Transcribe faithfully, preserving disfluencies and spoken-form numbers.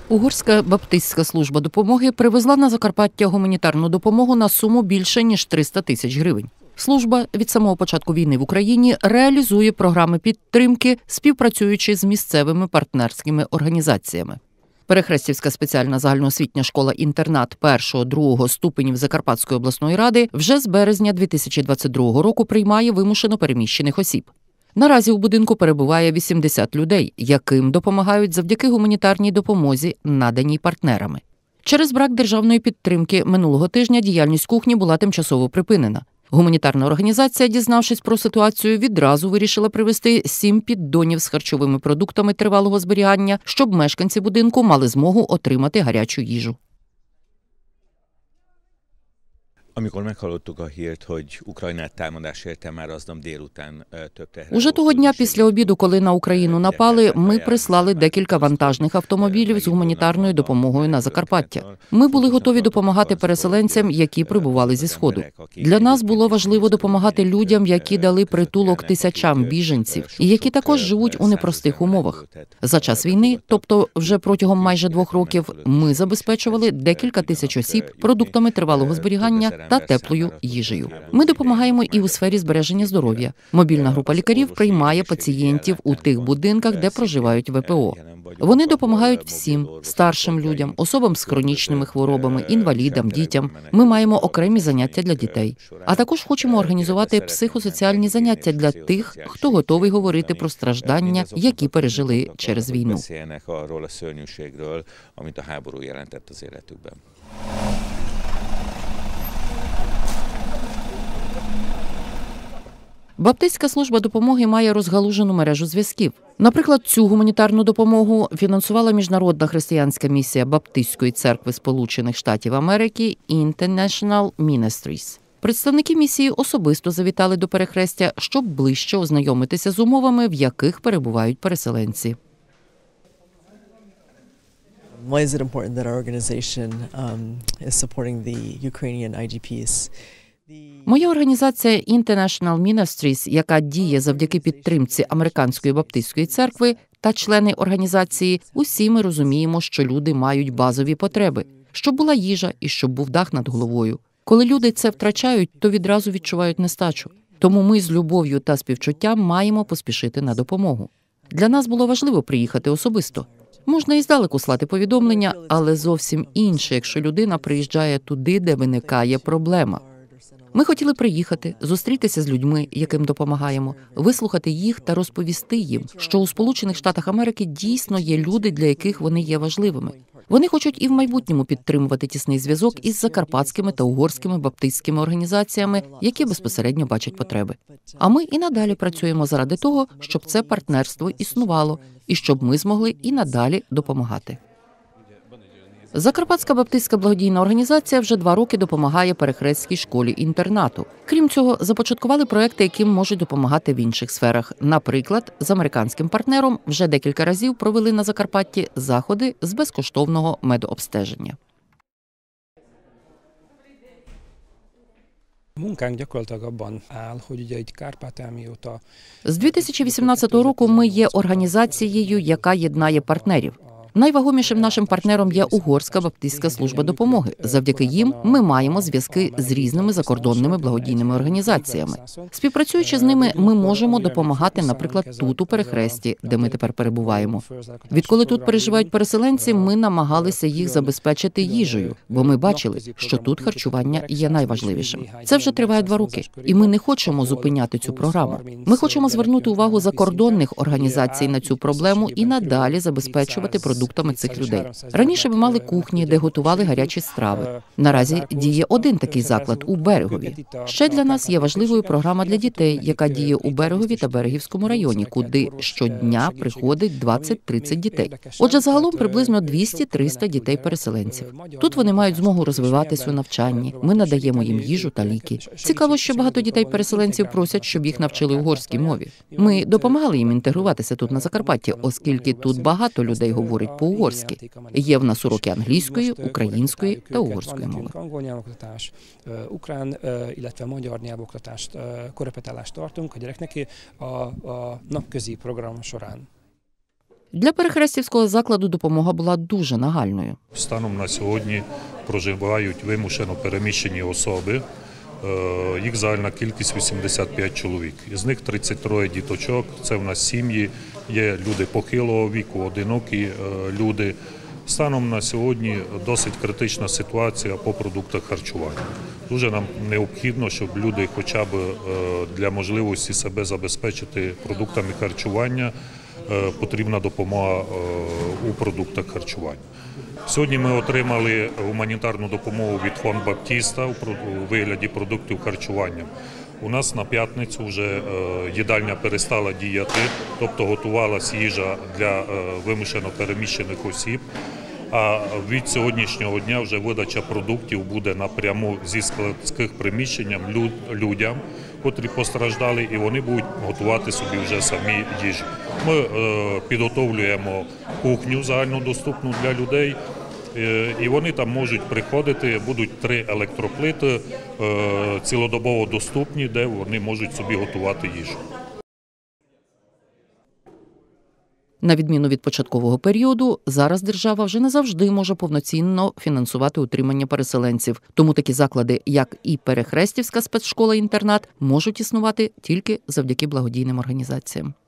Угорська баптистська служба допомоги привезла на Закарпаття гуманітарну допомогу на суму більше, ніж триста тисяч гривень. Служба від самого початку війни в Україні реалізує програми підтримки, співпрацюючи з місцевими партнерськими організаціями. Перехрестівська спеціальна загальноосвітня школа-інтернат першого-другого ступенів Закарпатської обласної ради вже з березня дві тисячі двадцять другого року приймає вимушено переміщених осіб. Наразі у будинку перебуває вісімдесят людей, яким допомагають завдяки гуманітарній допомозі, наданій партнерами. Через брак державної підтримки минулого тижня діяльність кухні була тимчасово припинена. Гуманітарна організація, дізнавшись про ситуацію, відразу вирішила привезти сім піддонів з харчовими продуктами тривалого зберігання, щоб мешканці будинку мали змогу отримати гарячу їжу. Уже того дня після обіду, коли на Україну напали, ми прислали декілька вантажних автомобілів з гуманітарною допомогою на Закарпаття. Ми були готові допомагати переселенцям, які прибували зі Сходу. Для нас було важливо допомагати людям, які дали притулок тисячам біженців і які також живуть у непростих умовах. За час війни, тобто вже протягом майже двох років, ми забезпечували декілька тисяч осіб продуктами тривалого зберігання та теплою їжею. Ми допомагаємо і у сфері збереження здоров'я. Мобільна група лікарів приймає пацієнтів у тих будинках, де проживають ве пе о. Вони допомагають всім – старшим людям, особам з хронічними хворобами, інвалідам, дітям. Ми маємо окремі заняття для дітей. А також хочемо організувати психосоціальні заняття для тих, хто готовий говорити про страждання, які пережили через війну. Баптистська служба допомоги має розгалужену мережу зв'язків. Наприклад, цю гуманітарну допомогу фінансувала Міжнародна християнська місія Баптистської церкви Сполучених Штатів Америки International Ministries. Представники місії особисто завітали до Перехрестя, щоб ближче ознайомитися з умовами, в яких перебувають переселенці. Why is it important that our organization um, is supporting the Ukrainian ай ді піс? Моя організація International Ministries, яка діє завдяки підтримці Американської баптистської церкви та члени організації, усі ми розуміємо, що люди мають базові потреби, щоб була їжа і щоб був дах над головою. Коли люди це втрачають, то відразу відчувають нестачу. Тому ми з любов'ю та співчуттям маємо поспішити на допомогу. Для нас було важливо приїхати особисто. Можна і здалеку слати повідомлення, але зовсім інше, якщо людина приїжджає туди, де виникає проблема. Ми хотіли приїхати, зустрітися з людьми, яким допомагаємо, вислухати їх та розповісти їм, що у Сполучених Штатах Америки дійсно є люди, для яких вони є важливими. Вони хочуть і в майбутньому підтримувати тісний зв'язок із закарпатськими та угорськими баптистськими організаціями, які безпосередньо бачать потреби. А ми і надалі працюємо заради того, щоб це партнерство існувало і щоб ми змогли і надалі допомагати. Закарпатська баптистська благодійна організація вже два роки допомагає Перехрестській школі-інтернату. Крім цього, започаткували проекти, яким можуть допомагати в інших сферах. Наприклад, з американським партнером вже декілька разів провели на Закарпатті заходи з безкоштовного медобстеження. З дві тисячі вісімнадцятого року ми є організацією, яка єднає партнерів. Найвагомішим нашим партнером є Угорська баптистська служба допомоги. Завдяки їм ми маємо зв'язки з різними закордонними благодійними організаціями. Співпрацюючи з ними, ми можемо допомагати, наприклад, тут, у Перехресті, де ми тепер перебуваємо. Відколи тут переживають переселенці, ми намагалися їх забезпечити їжею, бо ми бачили, що тут харчування є найважливішим. Це вже триває два роки, і ми не хочемо зупиняти цю програму. Ми хочемо звернути увагу закордонних організацій на цю проблему і надалі забезпечувати продукти цих людей. Раніше ми мали кухні, де готували гарячі страви. Наразі діє один такий заклад у Берегові. Ще для нас є важливою програма для дітей, яка діє у Берегові та Берегівському районі, куди щодня приходить двадцять-тридцять дітей. Отже, загалом приблизно двісті-триста дітей-переселенців. Тут вони мають змогу розвиватись у навчанні. Ми надаємо їм їжу та ліки. Цікаво, що багато дітей-переселенців просять, щоб їх навчили угорській мові. Ми допомагали їм інтегруватися тут на Закарпатті, оскільки тут багато людей говорить по-угорськи. Є в нас уроки англійської, української та угорської мови. Для Перехрестівського закладу допомога була дуже нагальною. Станом на сьогодні проживають вимушено переміщені особи. Їх загальна кількість вісімдесят п'ять чоловік. Із них тридцять троє діточок. Це в нас сім'ї, є люди похилого віку, одинокі люди. Станом на сьогодні досить критична ситуація по продуктах харчування. Дуже нам необхідно, щоб люди хоча б для можливості себе забезпечити продуктами харчування, потрібна допомога у продуктах харчування. Сьогодні ми отримали гуманітарну допомогу від фонду Баптіста у вигляді продуктів харчування. У нас на п'ятницю вже їдальня перестала діяти, тобто готувалася їжа для вимушено переміщених осіб. А від сьогоднішнього дня вже видача продуктів буде напряму зі складських приміщень людям, котрі постраждали, і вони будуть готувати собі вже самі їжу. Ми підготовлюємо кухню загальнодоступну для людей, і вони там можуть приходити, будуть три електроплити цілодобово доступні, де вони можуть собі готувати їжу. На відміну від початкового періоду, зараз держава вже не завжди може повноцінно фінансувати утримання переселенців. Тому такі заклади, як і Перехрестівська спецшкола-інтернат, можуть існувати тільки завдяки благодійним організаціям.